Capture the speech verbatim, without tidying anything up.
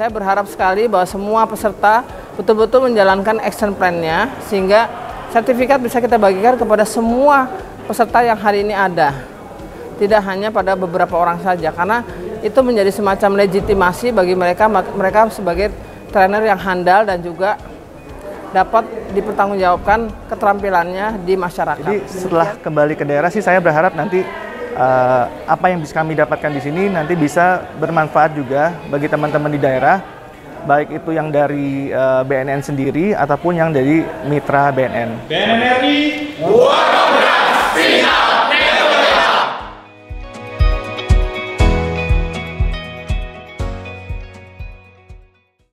Saya berharap sekali bahwa semua peserta betul-betul menjalankan action plan-nya sehingga sertifikat bisa kita bagikan kepada semua peserta yang hari ini ada. Tidak hanya pada beberapa orang saja, karena itu menjadi semacam legitimasi bagi mereka mereka sebagai trainer yang handal dan juga dapat dipertanggungjawabkan keterampilannya di masyarakat. Jadi setelah kembali ke daerah sih saya berharap nanti uh, apa yang bisa kami dapatkan di sini nanti bisa bermanfaat juga bagi teman-teman di daerah, baik itu yang dari uh, B N N sendiri ataupun yang dari mitra B N N. B N N R I, Buat Kongres Final!